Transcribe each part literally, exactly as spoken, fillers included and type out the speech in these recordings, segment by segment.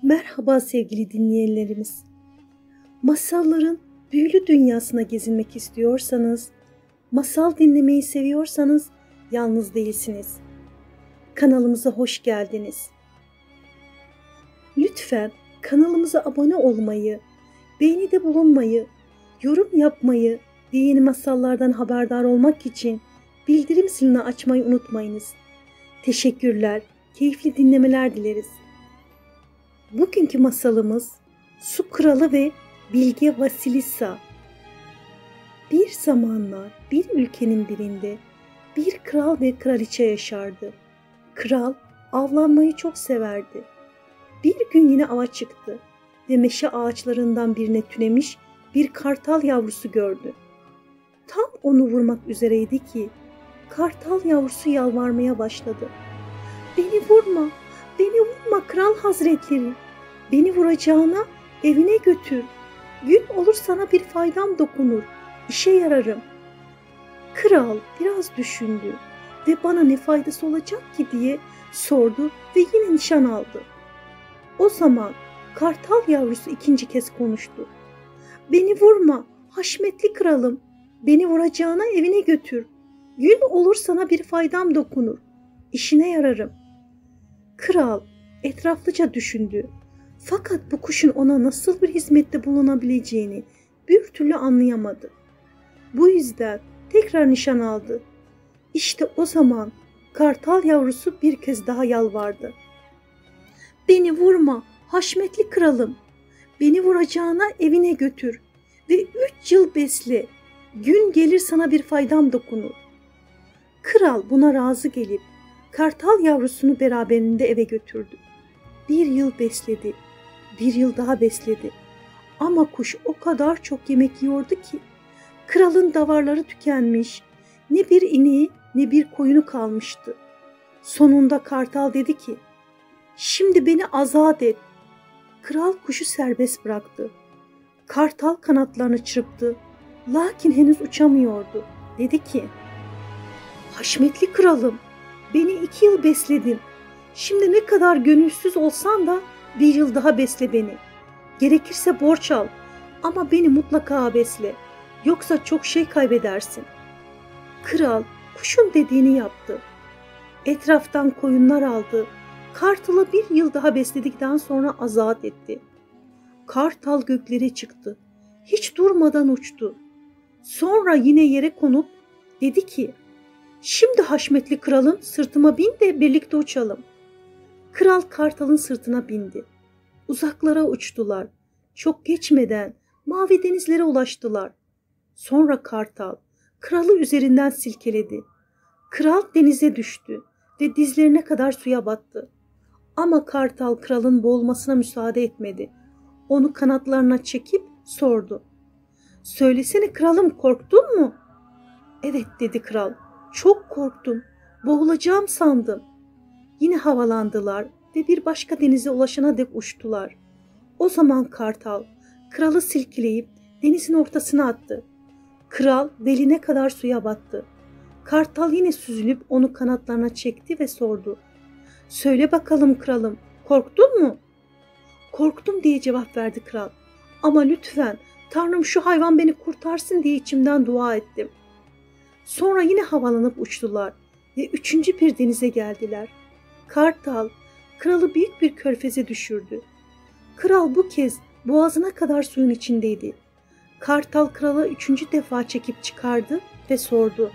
Merhaba sevgili dinleyenlerimiz. Masalların büyülü dünyasına gezinmek istiyorsanız, masal dinlemeyi seviyorsanız yalnız değilsiniz. Kanalımıza hoş geldiniz. Lütfen kanalımıza abone olmayı, beğenide bulunmayı, yorum yapmayı ve yeni masallardan haberdar olmak için bildirim zilini açmayı unutmayınız. Teşekkürler, keyifli dinlemeler dileriz. Bugünkü masalımız Su Kralı ve Bilge Vasilisa. Bir zamanlar bir ülkenin birinde bir kral ve kraliçe yaşardı. Kral avlanmayı çok severdi. Bir gün yine ava çıktı ve meşe ağaçlarından birine tünemiş bir kartal yavrusu gördü. Tam onu vurmak üzereydi ki kartal yavrusu yalvarmaya başladı. "Beni vurma! Beni vurma kral hazretleri. Beni vuracağına evine götür. Gün olur sana bir faydam dokunur. İşe yararım." Kral biraz düşündü ve bana ne faydası olacak ki diye sordu ve yine nişan aldı. O zaman kartal yavrusu ikinci kez konuştu. "Beni vurma haşmetli kralım. Beni vuracağına evine götür. Gün olur sana bir faydam dokunur. İşine yararım." Kral etraflıca düşündü. Fakat bu kuşun ona nasıl bir hizmette bulunabileceğini bir türlü anlayamadı. Bu yüzden tekrar nişan aldı. İşte o zaman kartal yavrusu bir kez daha yalvardı. "Beni vurma haşmetli kralım. Beni vuracağına evine götür ve üç yıl besle. Gün gelir sana bir faydam dokunur." Kral buna razı gelip kartal yavrusunu beraberinde eve götürdü. Bir yıl besledi, bir yıl daha besledi. Ama kuş o kadar çok yemek yiyordu ki kralın davarları tükenmiş, ne bir ineği ne bir koyunu kalmıştı. Sonunda kartal dedi ki, "Şimdi beni azat et." Kral kuşu serbest bıraktı. Kartal kanatlarını çırptı, lakin henüz uçamıyordu. Dedi ki, "Haşmetli kralım, beni iki yıl besledin. Şimdi ne kadar gönülsüz olsan da bir yıl daha besle beni. Gerekirse borç al ama beni mutlaka besle. Yoksa çok şey kaybedersin." Kral kuşun dediğini yaptı. Etraftan koyunlar aldı. Kartalı bir yıl daha besledikten sonra azat etti. Kartal göklere çıktı. Hiç durmadan uçtu. Sonra yine yere konup dedi ki, "Şimdi haşmetli kralım sırtıma bin de birlikte uçalım." Kral kartalın sırtına bindi. Uzaklara uçtular. Çok geçmeden mavi denizlere ulaştılar. Sonra kartal kralı üzerinden silkeledi. Kral denize düştü ve dizlerine kadar suya battı. Ama kartal kralın boğulmasına müsaade etmedi. Onu kanatlarına çekip sordu. "Söylesene kralım, korktun mu?" "Evet," dedi kral. "Çok korktum. Boğulacağım sandım." Yine havalandılar ve bir başka denize ulaşana dek uçtular. O zaman kartal kralı silkeleyip denizin ortasına attı. Kral beline kadar suya battı. Kartal yine süzülüp onu kanatlarına çekti ve sordu. "Söyle bakalım kralım, korktun mu?" "Korktum," diye cevap verdi kral. "Ama lütfen Tanrım şu hayvan beni kurtarsın diye içimden dua ettim." Sonra yine havalanıp uçtular ve üçüncü bir denize geldiler. Kartal kralı büyük bir körfeze düşürdü. Kral bu kez boğazına kadar suyun içindeydi. Kartal kralı üçüncü defa çekip çıkardı ve sordu.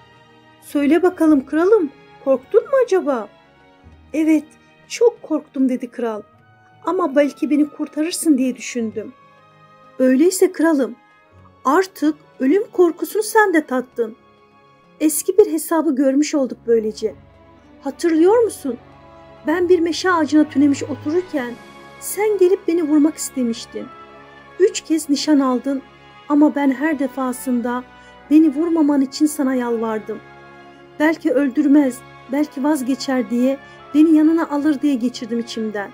"Söyle bakalım kralım, korktun mu acaba?" "Evet, çok korktum," dedi kral. "Ama belki beni kurtarırsın diye düşündüm." "Öyleyse kralım, artık ölüm korkusunu sen de tattın. Eski bir hesabı görmüş olduk böylece. Hatırlıyor musun? Ben bir meşe ağacına tünemiş otururken sen gelip beni vurmak istemiştin. Üç kez nişan aldın ama ben her defasında beni vurmaman için sana yalvardım. Belki öldürmez, belki vazgeçer diye beni yanına alır diye geçirdim içimden."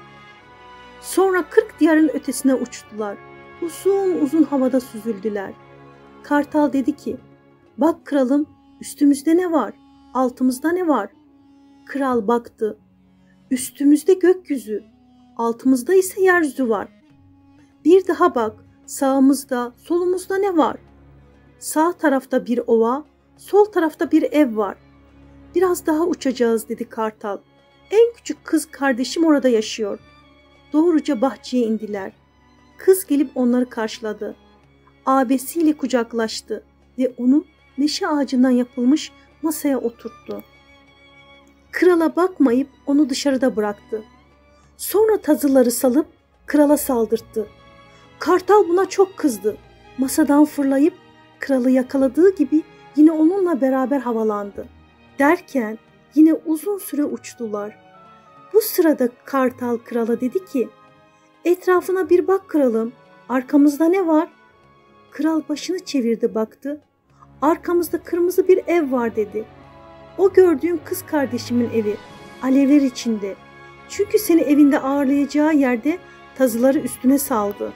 Sonra kırk diyarın ötesine uçtular. Uzun uzun havada süzüldüler. Kartal dedi ki, "Bak kralım, üstümüzde ne var? Altımızda ne var?" Kral baktı. Üstümüzde gökyüzü, altımızda ise yeryüzü var. Bir daha bak, sağımızda, solumuzda ne var? Sağ tarafta bir ova, sol tarafta bir ev var. Biraz daha uçacağız dedi kartal. En küçük kız kardeşim orada yaşıyor. Doğruca bahçeye indiler. Kız gelip onları karşıladı. Abisiyle kucaklaştı ve onu meşe ağacından yapılmış masaya oturttu. Krala bakmayıp onu dışarıda bıraktı. Sonra tazıları salıp krala saldırttı. Kartal buna çok kızdı. Masadan fırlayıp kralı yakaladığı gibi yine onunla beraber havalandı. Derken yine uzun süre uçtular. Bu sırada kartal krala dedi ki, "Etrafına bir bak kralım, arkamızda ne var?" Kral başını çevirdi baktı. "Arkamızda kırmızı bir ev var" dedi. "O gördüğün kız kardeşimin evi, alevler içinde. Çünkü seni evinde ağırlayacağı yerde tazıları üstüne saldı."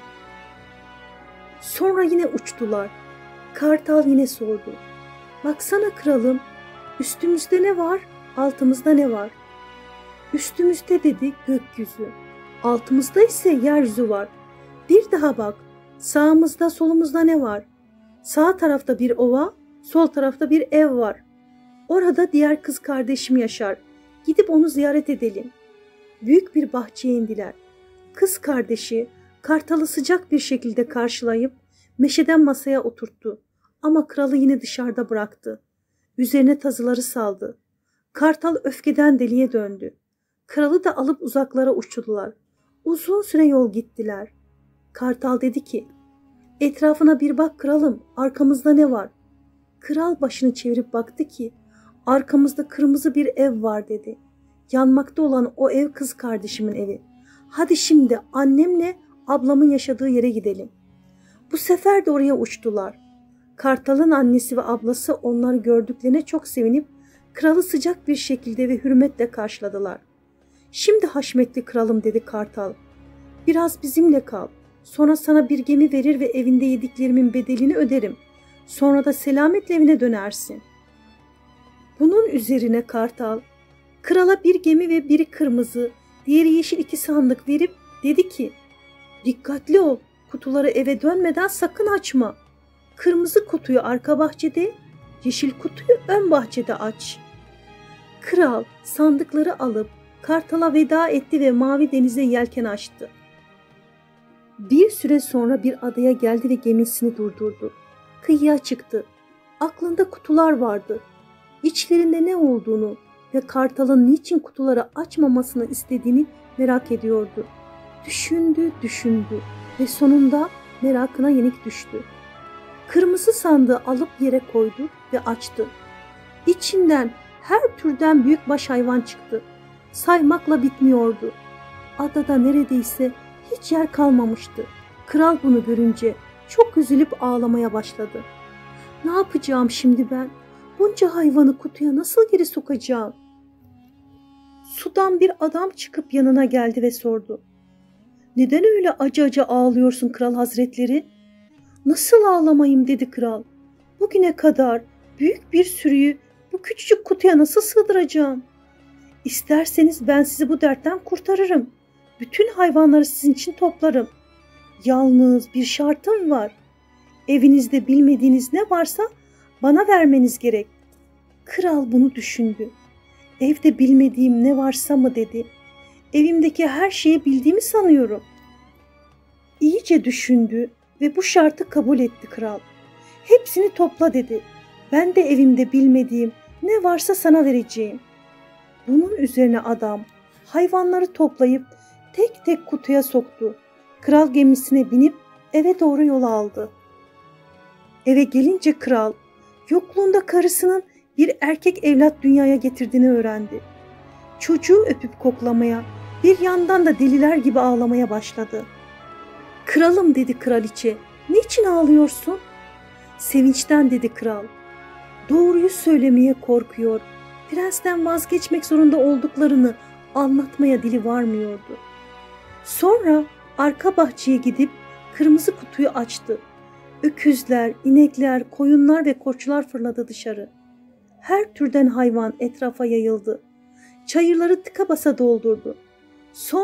Sonra yine uçtular. Kartal yine sordu. "Baksana kralım, üstümüzde ne var, altımızda ne var?" "Üstümüzde" dedi, "gökyüzü. Altımızda ise yeryüzü var. Bir daha bak, sağımızda solumuzda ne var? Sağ tarafta bir ova, sol tarafta bir ev var. Orada diğer kız kardeşim yaşar. Gidip onu ziyaret edelim." Büyük bir bahçeye indiler. Kız kardeşi kartalı sıcak bir şekilde karşılayıp meşeden masaya oturttu. Ama kralı yine dışarıda bıraktı. Üzerine tazıları saldı. Kartal öfkeden deliye döndü. Kralı da alıp uzaklara uçtular. Uzun süre yol gittiler. Kartal dedi ki, "Etrafına bir bak kralım, arkamızda ne var?" Kral başını çevirip baktı ki, "Arkamızda kırmızı bir ev var" dedi. "Yanmakta olan o ev kız kardeşimin evi. Hadi şimdi annemle ablamın yaşadığı yere gidelim." Bu sefer de oraya uçtular. Kartalın annesi ve ablası onları gördüklerine çok sevinip kralı sıcak bir şekilde ve hürmetle karşıladılar. "Şimdi haşmetli kralım" dedi kartal, "biraz bizimle kal. Sonra sana bir gemi verir ve evinde yediklerimin bedelini öderim. Sonra da selametle evine dönersin." Bunun üzerine kartal, krala bir gemi ve biri kırmızı, diğeri yeşil iki sandık verip dedi ki, "Dikkatli ol, kutuları eve dönmeden sakın açma. Kırmızı kutuyu arka bahçede, yeşil kutuyu ön bahçede aç." Kral sandıkları alıp kartala veda etti ve mavi denize yelken açtı. Bir süre sonra bir adaya geldi ve gemisini durdurdu. Kıyıya çıktı. Aklında kutular vardı. İçlerinde ne olduğunu ve kartalın niçin kutuları açmamasını istediğini merak ediyordu. Düşündü, düşündü ve sonunda merakına yenik düştü. Kırmızı sandığı alıp yere koydu ve açtı. İçinden her türden büyükbaş hayvan çıktı. Saymakla bitmiyordu. Adada neredeyse hiç yer kalmamıştı. Kral bunu görünce çok üzülüp ağlamaya başladı. "Ne yapacağım şimdi ben? Bunca hayvanı kutuya nasıl geri sokacağım?" Sudan bir adam çıkıp yanına geldi ve sordu. "Neden öyle acı acı ağlıyorsun kral hazretleri?" "Nasıl ağlamayayım?" dedi kral. "Bugüne kadar büyük bir sürüyü bu küçücük kutuya nasıl sığdıracağım? İsterseniz ben sizi bu dertten kurtarırım. Bütün hayvanları sizin için toplarım. Yalnız bir şartım var. Evinizde bilmediğiniz ne varsa bana vermeniz gerek." Kral bunu düşündü. "Evde bilmediğim ne varsa mı?" dedi. "Evimdeki her şeyi bildiğimi sanıyorum." İyice düşündü ve bu şartı kabul etti kral. "Hepsini topla" dedi. "Ben de evimde bilmediğim ne varsa sana vereceğim." Bunun üzerine adam hayvanları toplayıp tek tek kutuya soktu. Kral gemisine binip eve doğru yol aldı. Eve gelince kral yokluğunda karısının bir erkek evlat dünyaya getirdiğini öğrendi. Çocuğu öpüp koklamaya, bir yandan da deliler gibi ağlamaya başladı. "Kralım" dedi kraliçe, "niçin ağlıyorsun?" "Sevinçten" dedi kral. Doğruyu söylemeye korkuyor, prensten vazgeçmek zorunda olduklarını anlatmaya dili varmıyordu. Sonra arka bahçeye gidip kırmızı kutuyu açtı. Öküzler, inekler, koyunlar ve koçlar fırladı dışarı. Her türden hayvan etrafa yayıldı. Çayırları tıka basa doldurdu. Sonra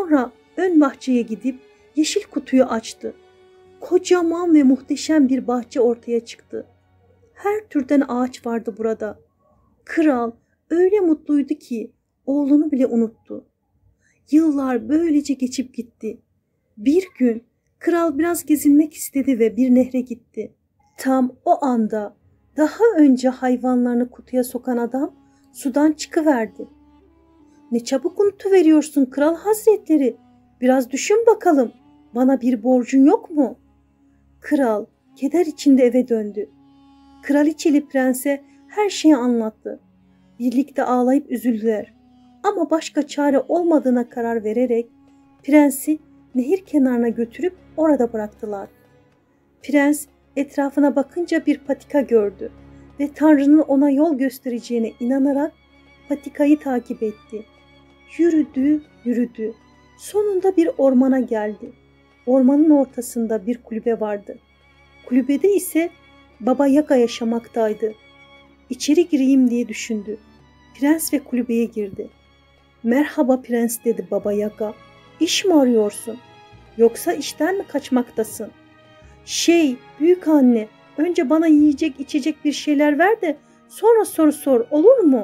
ön bahçeye gidip yeşil kutuyu açtı. Kocaman ve muhteşem bir bahçe ortaya çıktı. Her türden ağaç vardı burada. Kral öyle mutluydu ki oğlunu bile unuttu. Yıllar böylece geçip gitti. Bir gün kral biraz gezinmek istedi ve bir nehre gitti. Tam o anda daha önce hayvanlarını kutuya sokan adam sudan çıkıverdi. "Ne çabuk unutuveriyorsun kral hazretleri. Biraz düşün bakalım. Bana bir borcun yok mu?" Kral keder içinde eve döndü. Kraliçeli prense her şeyi anlattı. Birlikte ağlayıp üzüldüler. Ama başka çare olmadığına karar vererek prensi nehir kenarına götürüp orada bıraktılar. Prens etrafına bakınca bir patika gördü ve Tanrı'nın ona yol göstereceğine inanarak patikayı takip etti. Yürüdü, yürüdü. Sonunda bir ormana geldi. Ormanın ortasında bir kulübe vardı. Kulübede ise Baba Yaga yaşamaktaydı. İçeri gireyim diye düşündü. Prens ve kulübeye girdi. "Merhaba prens," dedi Baba Yaga. "İş mi arıyorsun? Yoksa işten mi kaçmaktasın?" "Şey, büyük anne, önce bana yiyecek içecek bir şeyler ver de sonra soru sor, olur mu?"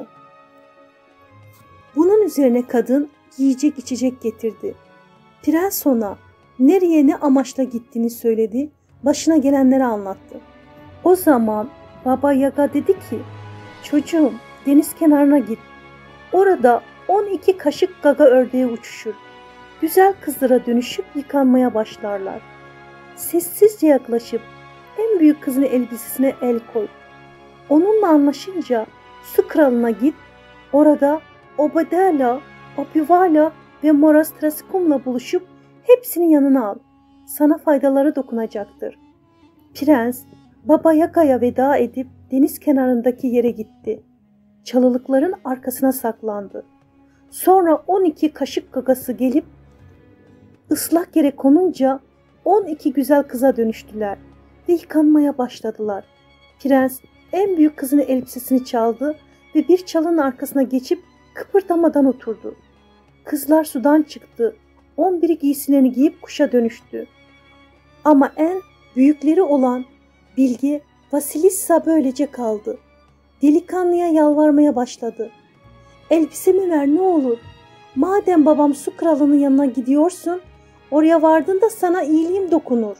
Bunun üzerine kadın yiyecek içecek getirdi. Prens ona nereye ne amaçla gittiğini söyledi, başına gelenleri anlattı. O zaman Baba Yaga dedi ki, "Çocuğum, deniz kenarına git. Orada on iki kaşık gaga ördeği uçuşur. Güzel kızlara dönüşüp yıkanmaya başlarlar. Sessizce yaklaşıp en büyük kızın elbisesine el koy. Onunla anlaşınca su kralına git. Orada Obadela, Opivala ve Morastraskum'la buluşup hepsini yanına al. Sana faydaları dokunacaktır." Prens Baba Yaga'ya veda edip deniz kenarındaki yere gitti. Çalılıkların arkasına saklandı. Sonra on iki kaşık gagası gelip ıslak yere konunca on iki güzel kıza dönüştüler ve yıkanmaya başladılar. Prens en büyük kızın elbisesini çaldı ve bir çalının arkasına geçip kıpırdamadan oturdu. Kızlar sudan çıktı. On biri giysilerini giyip kuşa dönüştü. Ama en büyükleri olan Bilge Vasilissa böylece kaldı. Delikanlıya yalvarmaya başladı. "Elbisemi ver ne olur. Madem babam su kralının yanına gidiyorsun, oraya vardığında sana iyiliğim dokunur."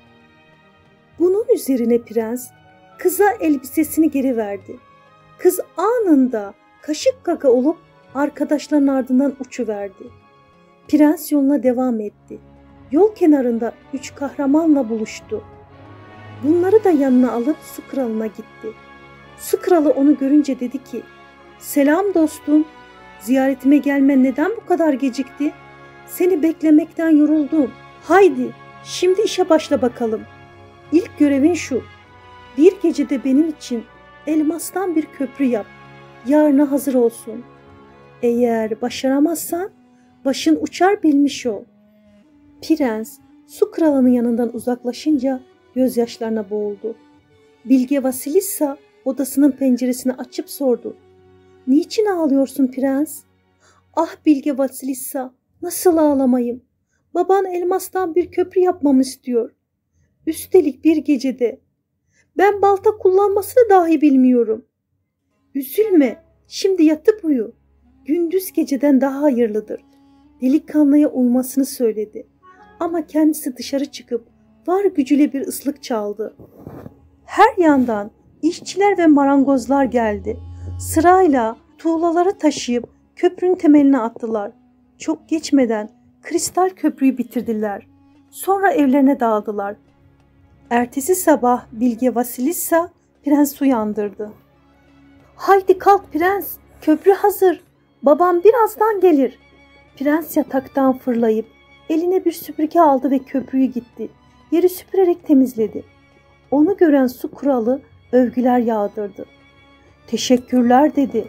Bunun üzerine prens kıza elbisesini geri verdi. Kız anında kaşık gaga olup arkadaşlarının ardından uçuverdi. Prens yoluna devam etti. Yol kenarında üç kahramanla buluştu. Bunları da yanına alıp su kralına gitti. Su kralı onu görünce dedi ki, "Selam dostum, ziyaretime gelmen neden bu kadar gecikti? Seni beklemekten yoruldum. Haydi şimdi işe başla bakalım. İlk görevin şu, bir gecede benim için elmastan bir köprü yap. Yarına hazır olsun. Eğer başaramazsan başın uçar bilmiş ol." Prens su kralının yanından uzaklaşınca gözyaşlarına boğuldu. Bilge Vasilissa odasının penceresini açıp sordu. "Niçin ağlıyorsun prens?" "Ah Bilge Vasilissa, nasıl ağlamayım? Baban elmastan bir köprü yapmamı istiyor. Üstelik bir gecede. Ben balta kullanmasını dahi bilmiyorum." "Üzülme, şimdi yatıp uyu. Gündüz geceden daha hayırlıdır." Delikanlıya uymasını söyledi. Ama kendisi dışarı çıkıp var gücüyle bir ıslık çaldı. Her yandan işçiler ve marangozlar geldi. Sırayla tuğlaları taşıyıp köprünün temeline attılar. Çok geçmeden kristal köprüyü bitirdiler. Sonra evlerine dağıldılar. Ertesi sabah Bilge Vasilissa prensi uyandırdı. "Haydi kalk prens, köprü hazır. Babam birazdan gelir." Prens yataktan fırlayıp eline bir süpürge aldı ve köprüyü gitti. Yeri süpürerek temizledi. Onu gören su kralı övgüler yağdırdı. "Teşekkürler," dedi.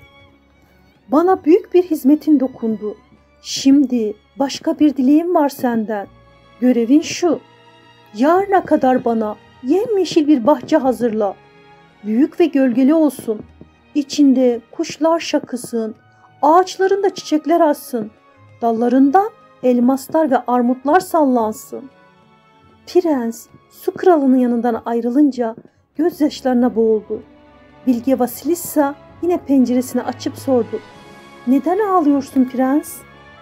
"Bana büyük bir hizmetin dokundu. Şimdi başka bir dileğim var senden. Görevin şu. Yarına kadar bana yemyeşil bir bahçe hazırla. Büyük ve gölgeli olsun. İçinde kuşlar şakısın. Ağaçlarında çiçekler açsın. Dallarından elmaslar ve armutlar sallansın. Prens su kralının yanından ayrılınca gözyaşlarına boğuldu. Bilge Vasilissa yine penceresini açıp sordu. Neden ağlıyorsun prens?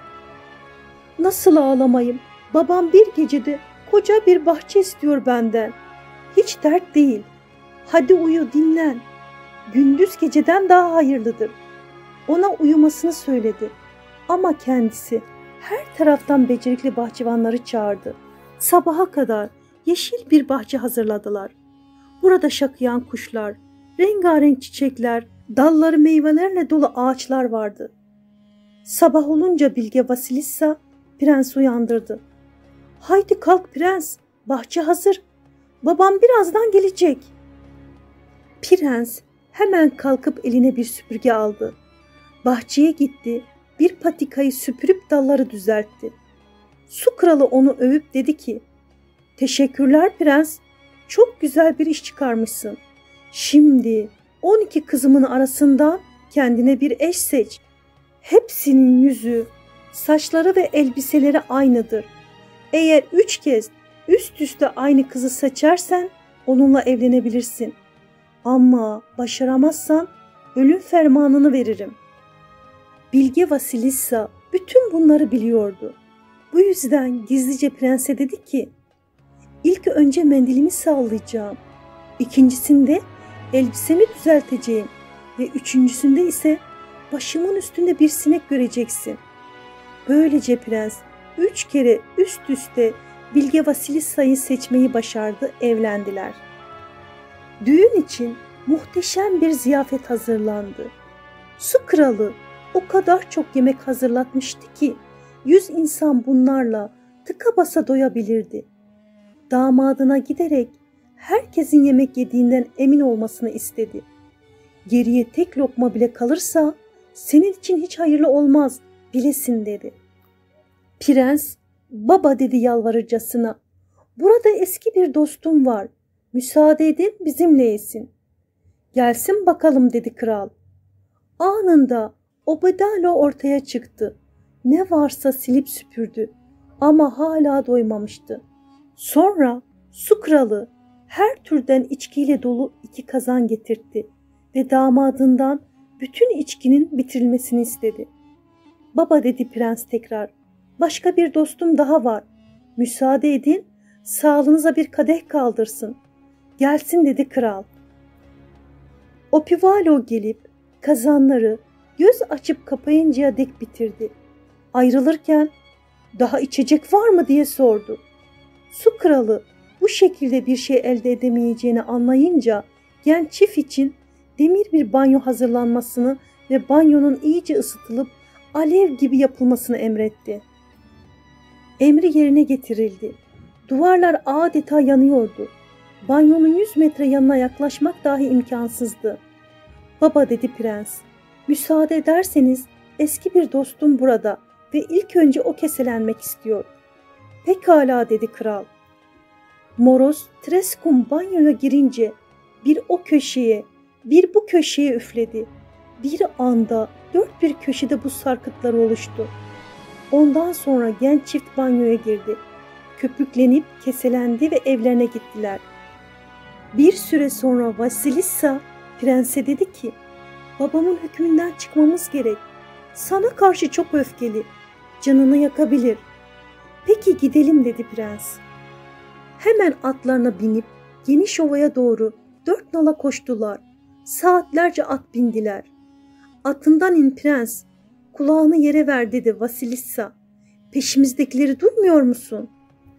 Nasıl ağlamayım? Babam bir gecede koca bir bahçe istiyor benden. Hiç dert değil. Hadi uyu, dinlen. Gündüz geceden daha hayırlıdır. Ona uyumasını söyledi. Ama kendisi her taraftan becerikli bahçıvanları çağırdı. Sabaha kadar yeşil bir bahçe hazırladılar. Burada şakıyan kuşlar, rengarenk çiçekler, dalları meyvelerle dolu ağaçlar vardı. Sabah olunca Bilge Vasilissa prensi uyandırdı. Haydi kalk prens, bahçe hazır. Babam birazdan gelecek. Prens hemen kalkıp eline bir süpürge aldı. Bahçeye gitti, bir patikayı süpürüp dalları düzeltti. Su kralı onu övüp dedi ki, teşekkürler prens, çok güzel bir iş çıkarmışsın. Şimdi on iki kızımın arasından kendine bir eş seç. Hepsinin yüzü, saçları ve elbiseleri aynıdır. Eğer üç kez üst üste aynı kızı seçersen onunla evlenebilirsin. Ama başaramazsan ölüm fermanını veririm. Bilge Vasilissa bütün bunları biliyordu. Bu yüzden gizlice prense dedi ki, İlk önce mendilimi sağlayacağım. İkincisinde elbisemi düzelteceğim. Ve üçüncüsünde ise başımın üstünde bir sinek göreceksin. Böylece prens üç kere üst üste Bilge Vasilissa'yı seçmeyi başardı, evlendiler. Düğün için muhteşem bir ziyafet hazırlandı. Su kralı o kadar çok yemek hazırlatmıştı ki yüz insan bunlarla tıka basa doyabilirdi. Damadına giderek herkesin yemek yediğinden emin olmasını istedi. Geriye tek lokma bile kalırsa senin için hiç hayırlı olmaz, bilesin dedi. Prens, baba dedi yalvarırcasına, burada eski bir dostum var, müsaade edin bizimle yesin. Gelsin bakalım dedi kral. Anında Obedalo ortaya çıktı. Ne varsa silip süpürdü ama hala doymamıştı. Sonra su kralı her türden içkiyle dolu iki kazan getirtti ve damadından bütün içkinin bitirilmesini istedi. Baba dedi prens tekrar, başka bir dostum daha var. Müsaade edin, sağlığınıza bir kadeh kaldırsın. Gelsin dedi kral. Opivalo gelip kazanları göz açıp kapayıncaya dek bitirdi. Ayrılırken daha içecek var mı diye sordu. Su kralı bu şekilde bir şey elde edemeyeceğini anlayınca genç çift için demir bir banyo hazırlanmasını ve banyonun iyice ısıtılıp alev gibi yapılmasını emretti. Emri yerine getirildi. Duvarlar adeta yanıyordu. Banyonun yüz metre yanına yaklaşmak dahi imkansızdı. Baba dedi prens, müsaade ederseniz eski bir dostum burada ve ilk önce o keselenmek istiyor. Pekala dedi kral. Moroz Treskum banyoya girince bir o köşeye bir bu köşeye üfledi. Bir anda dört bir köşede buz sarkıtları oluştu. Ondan sonra genç çift banyoya girdi. Köpüklenip keselendi ve evlerine gittiler. Bir süre sonra Vasilissa prense dedi ki, babamın hükmünden çıkmamız gerek. Sana karşı çok öfkeli. Canını yakabilir. Peki gidelim dedi prens. Hemen atlarına binip geniş ovaya doğru dört nala koştular. Saatlerce at bindiler. Atından in prens. Kulağını yere ver dedi Vasilissa. Peşimizdekileri duymuyor musun?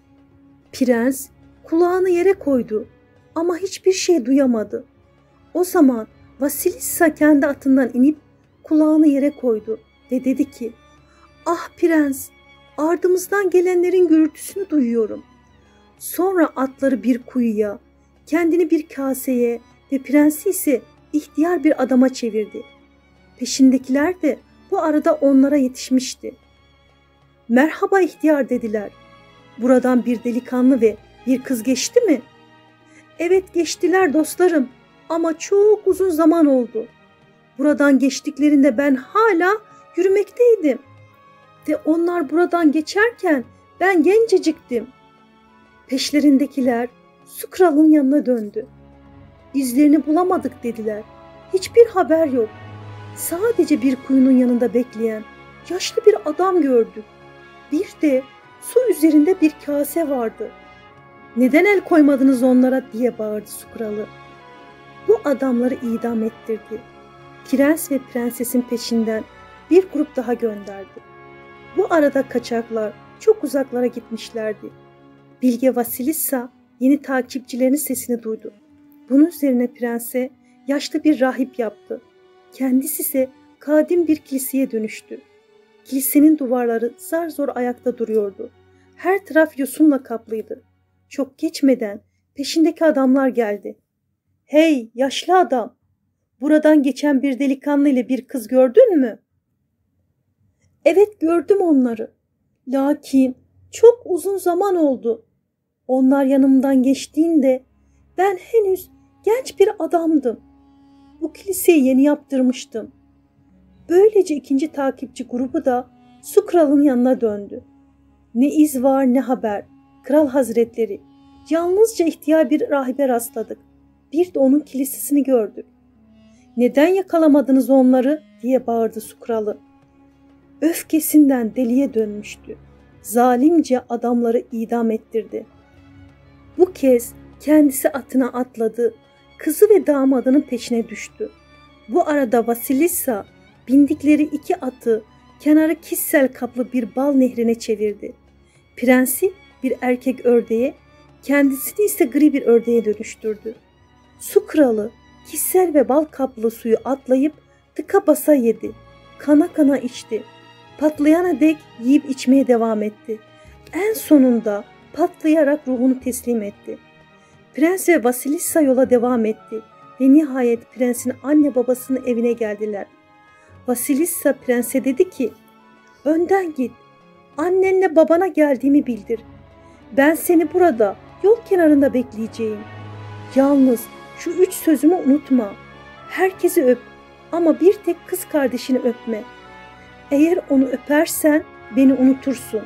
Prens kulağını yere koydu ama hiçbir şey duyamadı. O zaman Vasilissa kendi atından inip kulağını yere koydu ve dedi ki, ah prens, ardımızdan gelenlerin gürültüsünü duyuyorum. Sonra atları bir kuyuya, kendini bir kaseye ve prensi ise ihtiyar bir adama çevirdi. Peşindekiler de bu arada onlara yetişmişti. Merhaba ihtiyar dediler. Buradan bir delikanlı ve bir kız geçti mi? Evet geçtiler dostlarım ama çok uzun zaman oldu. Buradan geçtiklerinde ben hala yürümekteydim. Ve onlar buradan geçerken ben genceciktim. Peşlerindekiler su kralının yanına döndü. İzlerini bulamadık dediler. Hiçbir haber yok. Sadece bir kuyunun yanında bekleyen yaşlı bir adam gördük. Bir de su üzerinde bir kase vardı. Neden el koymadınız onlara diye bağırdı su kralı. Bu adamları idam ettirdi. Prens ve prensesin peşinden bir grup daha gönderdi. Bu arada kaçaklar çok uzaklara gitmişlerdi. Bilge Vasilissa yeni takipçilerinin sesini duydu. Bunun üzerine prense yaşlı bir rahip yaptı. Kendisi ise kadim bir kiliseye dönüştü. Kilisenin duvarları zar zor ayakta duruyordu. Her taraf yosunla kaplıydı. Çok geçmeden peşindeki adamlar geldi. "Hey yaşlı adam, buradan geçen bir delikanlı ile bir kız gördün mü?" "Evet gördüm onları. Lakin çok uzun zaman oldu. Onlar yanımdan geçtiğinde ben henüz genç bir adamdım. Bu kiliseyi yeni yaptırmıştım." Böylece ikinci takipçi grubu da su kralının yanına döndü. Ne iz var ne haber. Kral hazretleri, yalnızca ihtiyar bir rahibe rastladık. Bir de onun kilisesini gördük. "Neden yakalamadınız onları?" diye bağırdı su kralı. Öfkesinden deliye dönmüştü. Zalimce adamları idam ettirdi. Bu kez kendisi atına atladı. Kızı ve damadının peşine düştü. Bu arada Vasilissa bindikleri iki atı kenarı kissel kaplı bir bal nehrine çevirdi. Prensi bir erkek ördeğe, kendisini ise gri bir ördeğe dönüştürdü. Su kralı kissel ve bal kaplı suyu atlayıp tıka basa yedi. Kana kana içti. Patlayana dek yiyip içmeye devam etti. En sonunda patlayarak ruhunu teslim etti. Prens ve Vasilissa yola devam etti ve nihayet prensin anne babasının evine geldiler. Vasilissa prense dedi ki, "Önden git, annenle babana geldiğimi bildir. Ben seni burada yol kenarında bekleyeceğim. Yalnız şu üç sözümü unutma. Herkesi öp ama bir tek kız kardeşini öpme. Eğer onu öpersen beni unutursun."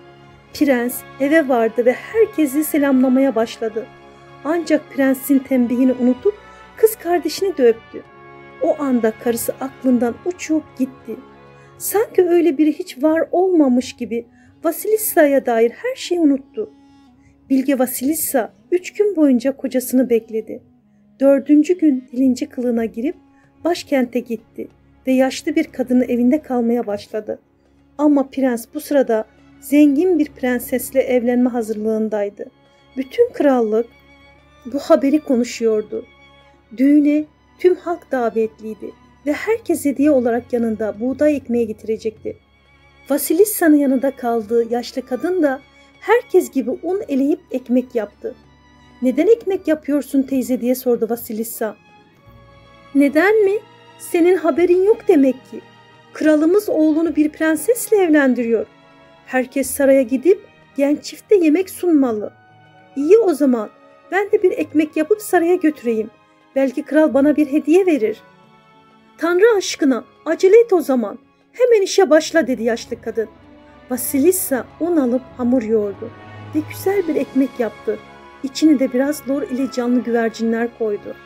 Prens eve vardı ve herkesi selamlamaya başladı. Ancak prensin tembihini unutup kız kardeşini de öptü. O anda karısı aklından uçup gitti. Sanki öyle biri hiç var olmamış gibi Vasilissa'ya dair her şeyi unuttu. Bilge Vasilissa üç gün boyunca kocasını bekledi. Dördüncü gün dilenci kılığına girip başkente gitti ve yaşlı bir kadının evinde kalmaya başladı. Ama prens bu sırada zengin bir prensesle evlenme hazırlığındaydı. Bütün krallık bu haberi konuşuyordu. Düğüne tüm halk davetliydi ve herkes hediye olarak yanında buğday ekmeği getirecekti. Vasilissa'nın yanında kaldığı yaşlı kadın da herkes gibi un eleyip ekmek yaptı. "Neden ekmek yapıyorsun teyze?" diye sordu Vasilissa. "Neden mi? Senin haberin yok demek ki. Kralımız oğlunu bir prensesle evlendiriyor. Herkes saraya gidip genç çifte yemek sunmalı. İyi o zaman ben de bir ekmek yapıp saraya götüreyim. Belki kral bana bir hediye verir." "Tanrı aşkına acele et o zaman. Hemen işe başla," dedi yaşlı kadın. Vasilissa un alıp hamur yoğurdu ve güzel bir ekmek yaptı. İçine de biraz lor ile canlı güvercinler koydu.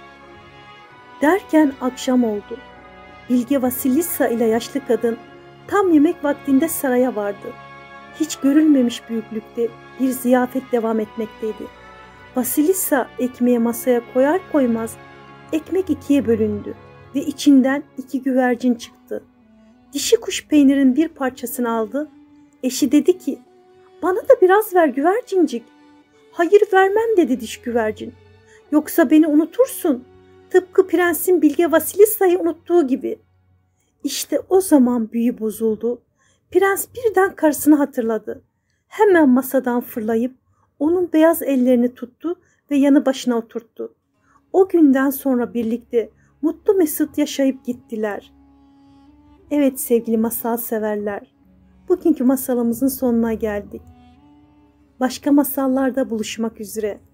Derken akşam oldu. Bilge Vasilissa ile yaşlı kadın tam yemek vaktinde saraya vardı. Hiç görülmemiş büyüklükte bir ziyafet devam etmekteydi. Vasilissa ekmeği masaya koyar koymaz ekmek ikiye bölündü ve içinden iki güvercin çıktı. Dişi kuş peynirin bir parçasını aldı. Eşi dedi ki, "Bana da biraz ver güvercincik." "Hayır vermem," dedi diş güvercin. "Yoksa beni unutursun. Tıpkı prensin Bilge Vasilissa'yı unuttuğu gibi." İşte o zaman büyü bozuldu. Prens birden karısını hatırladı. Hemen masadan fırlayıp onun beyaz ellerini tuttu ve yanı başına oturttu. O günden sonra birlikte mutlu mesut yaşayıp gittiler. Evet sevgili masal severler, bugünkü masalımızın sonuna geldik. Başka masallarda buluşmak üzere.